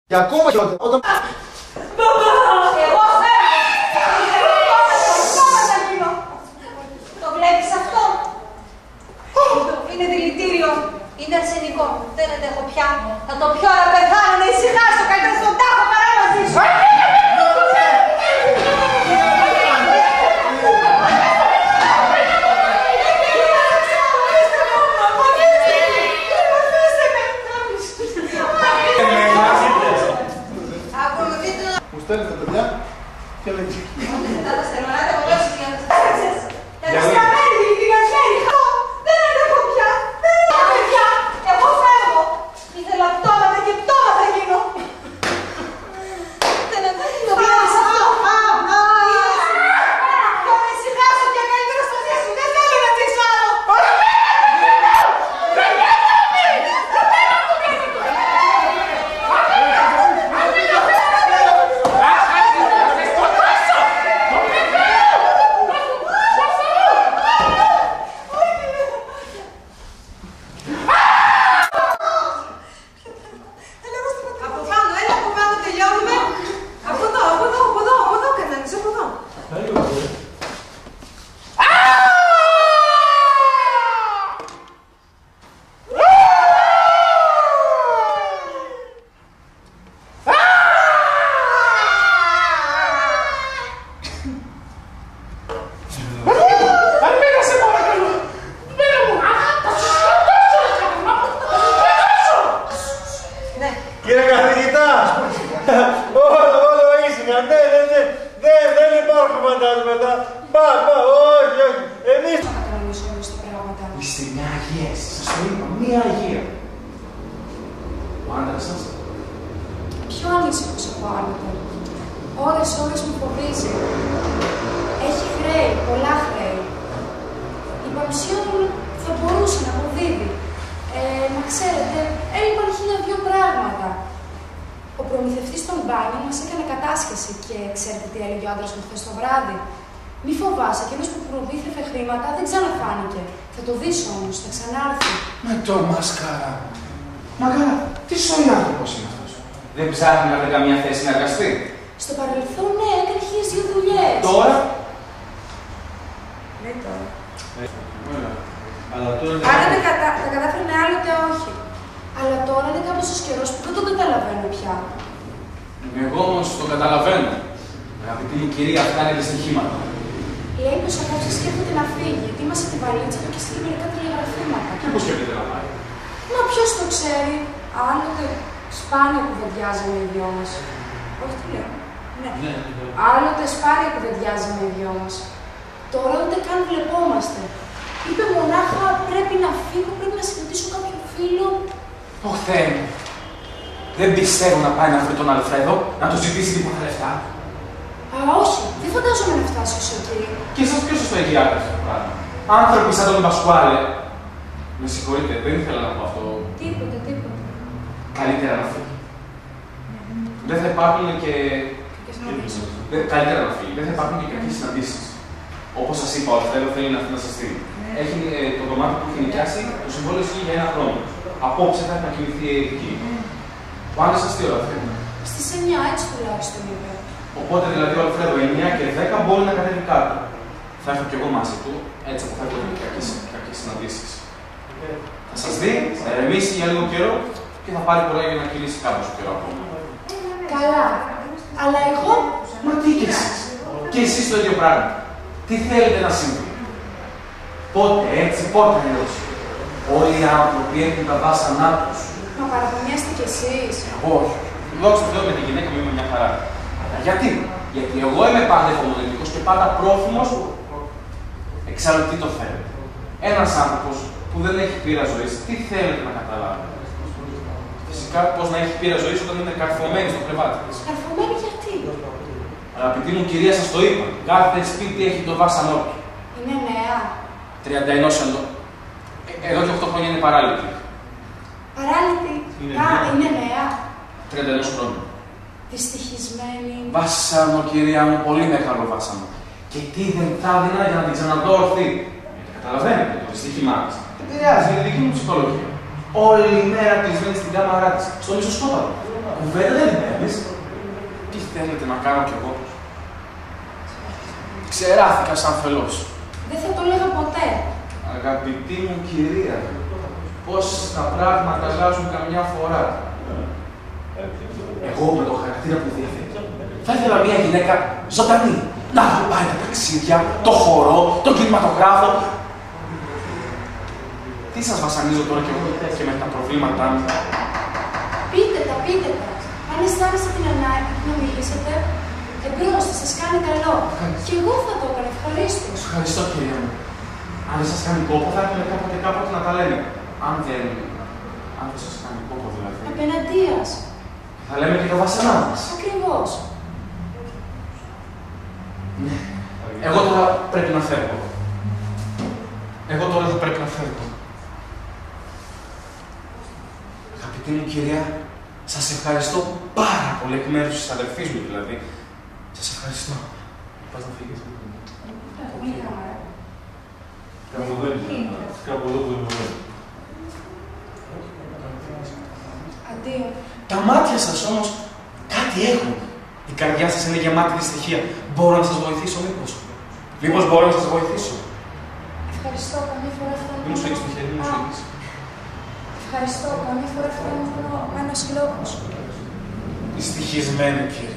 Και ακόμα και όταν... Μπαμπά! Εγώ θέλω! Το βλέπεις αυτό? Είναι δηλητήριο. Είναι αρσενικό. Δεν αντέχω πια. Θα το πιω να πεθάνω, να ησυχάσω. Καλύτερα στον τάφο παρά μαζί σου. Μου στέλνεις τα παιδιά και λέγεις. Τα στελμονάτε από μέσα για να τα στέλνεις. Καταστραμμένη, δηλητηριασμένη. Δεν αντέχω πια. Δεν αντέχω πια. Εγώ φεύγω. Ήθελα πτώματα και πτώματα γίνω. Δεν αντέχω. Το βλέπεις αυτό? Για να ησυχάσω πια καλύτερα στο θεία σου. Δεν θέλω να ζήσω άλλο. Κύριε καθηγητά, όλο ήσυχα, δεν υπάρχουν φαντάσματα. Όχι, εμείς... Θα κατανοήσω όλες τα πράγματα. Είστε μια αγία εσείς, σας το είπα, μια αγία. Ο άντρας σας. Πιο ανήσυχος από άλλοτε. Ώρες μου φοβίζει. Έχει χρέη, πολλά χρέη. Η Πανσιόν θα μπορούσε να αποδίδει. Μα ξέρετε, έλειπαν 1002 πράγματα. Ο προμηθευτής των μπάνιων μας έκανε κατάσχεση και ξέρετε τι έλεγε ο άντρας μου χθες το βράδυ? Μη φοβάσαι, εκείνος που προμήθευε χρήματα δεν ξαναφάνηκε. Θα το δεις όμως, θα ξανάρθει. Με το μασκάρα. Μαγκάρα, τι σοϊ άνθρωπος είναι αυτός? Δεν ψάχνει να βρει καμία θέση να εργαστεί? Στο παρελθόν, ναι, έκανε 1002 δουλειές. Τώρα? Ναι, τώρα. Αλλά τώρα... Άρα τα κατάφερνε άλλοτε όχι. Αλλά τώρα είναι κάποιος καιρός που δεν τον καταλαβαίνω πια. Εγώ όμως το καταλαβαίνω. Αγαπητή μου κυρία, αυτά είναι δυστυχήματα. Λέει πως απόψε σκέφτεται να φύγει, γιατί είμαστε τη βαλίτσα του και στείλει μερικά τηλεγραφήματα. Και πώς σκέφτεται να πάει? Μα ποιος το ξέρει? Άλλοτε σπάνια κουβεντιάζαμε οι δυο μας. Όχι τι λέω. Ναι. Άλλοτε σπάνια κουβεντιάζαμε οι δυο μας. Τώρα ούτε καν βλεπόμαστε. Είπε μονάχα πρέπει να φύγω, πρέπει να συναντήσω κάποιον φίλο. Ω Θεέ μου. Δεν πιστεύω να πάει να βρει τον Αλφρέδο, να του ζητήσει τίποτα λεφτά. Α, όχι. Δεν φαντάζομαι να φτάσει όσο εκεί. Και εσάς ποιος σας το έχει άκρη αυτό το πράγμα? Άνθρωποι σαν τον Πασκουάλε. Με συγχωρείτε, δεν ήθελα να πω αυτό. Τίποτα. Καλύτερα να φύγει. Δεν θα υπάρχουν και. Καλύτερα να φύγει. Δεν θα υπάρχουν και κακές συναντήσεις. Όπως σας είπα, ο Αλφρέδο θέλει να έρθει να σας στείλει. Έχει το δωμάτιο που έχει νοικιάσει, το συμβόλαιο ισχύει για 1 χρόνο. Απόψε θα έχει να κοιμηθεί εκεί. Ο άντρας σας τι ώρα θέλει? Στις 9, έτσι τουλάχιστον είπε. Οπότε δηλαδή ο Αλφρέδο 9 και 10 μπορεί να κατέβει κάτω. Θα έρθω κι εγώ μαζί του, έτσι αποφεύγω και κακές συναντήσεις. Θα σας δει, θα ερεμήσει για λίγο καιρό και θα πάρει πολλά για να κυλήσει κάπως καιρό ακόμα. Καλά. Αλλά εγώ. Μα τι και εσείς? Και εσείς το ίδιο πράγμα. Τι θέλετε να συμβεί? Πότε έτσι, πότε αλλιώς? Όλοι οι άνθρωποι έχουν τα βάσανά τους. Μα παραπονιάστε κι εσείς. Όχι. Δόξα τω Θεώ με τη γυναίκα μου είμαι μια χαρά. Γιατί? Γιατί εγώ είμαι πάντα υπομονετικός και πάντα πρόθυμος. Εξάλλου τι το θέλετε? Ένας άνθρωπος που δεν έχει πείρα ζωής, τι θέλετε να καταλάβει? Φυσικά πώς να έχει πείρα ζωής όταν είναι καρφωμένη στο κρεβάτι της. Καρφωμένη γιατί? Αγαπητή μου κυρία, σας το είπα. Κάθε σπίτι έχει το βάσανό του. Είναι νέα. 31 ενώ. Εδώ και 8 χρόνια είναι παράλυτη. Παράλυτη. Είναι νέα. 31 χρόνια. Δυστυχισμένη. Βάσανο, κυρία μου, πολύ μεγάλο βάσανο. Και τι δεν θα έδινα για να την ξαναδώ ορθή? Καταλαβαίνετε το δυστύχημά της. Επηρεάζει για τη δική μου ψυχολογία. Όλη η μέρα κλεισμένη στην κάμαρά της, στο μισοσκόπαδο. κουβέντα δεν παίρνεις. Τι θέλετε να κάνω κι εγώ. Ξεράθηκα σαν φελός. Δεν θα το έλεγα ποτέ. Αγαπητή μου κυρία, πώς τα πράγματα αλλάζουν καμιά φορά. Εγώ με το χαρακτήρα που διαθέτω, θα ήθελα μια γυναίκα ζωντανή. Να πάει τα ταξίδια, το χορό, τον κινηματογράφο. Τι σας βασανίζω τώρα και με τα προβλήματά μου. Πείτε τα. Αν αισθάνεστε την ανάγκη να μιλήσετε, εμπρός, θα σας κάνει καλό. Και εγώ θα το έκανα, ευχαρίστως. Ευχαριστώ, κυρία μου. Αν δεν σας κάνει κόπο, θα έρθουμε κάποτε να τα λέμε. Αν δεν σας κάνει κόπο, δηλαδή. Απέναντίας. Θα λέμε και τα βασανά μας. Ακριβώς. Ναι. Εγώ τώρα πρέπει να φεύγω. Αγαπητή μου κυρία, σας ευχαριστώ πάρα πολύ εκ μέρους της αδερφής μου, δηλαδή. Σας ευχαριστώ. Πας να φύγεις. Πολύ καλά. Κάπου εδώ που είναι. Αντίο. Τα μάτια σας όμως κάτι έχουν. Η καρδιά σας είναι γεμάτη δυστυχία. Μπορώ να σας βοηθήσω μήπως. Μήπως μπορώ να σας βοηθήσω. Ευχαριστώ, καμία φορά φτάνω. Μην μου σφίγγεις το χέρι, μην μου σφίγγεις. Ευχαριστώ, καμία φορά φτάνω με ένας λόγος. Δυστυχισμένη, κύριε.